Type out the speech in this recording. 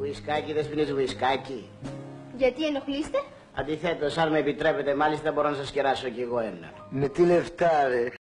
Ουισκάκι, δεν σπίνεις ουισκάκι? Γιατί ενοχλείστε? Αντιθέτως, αν με επιτρέπετε, μάλιστα μπορώ να σας κεράσω κι εγώ ένα. Με τι λεφτά, ρε?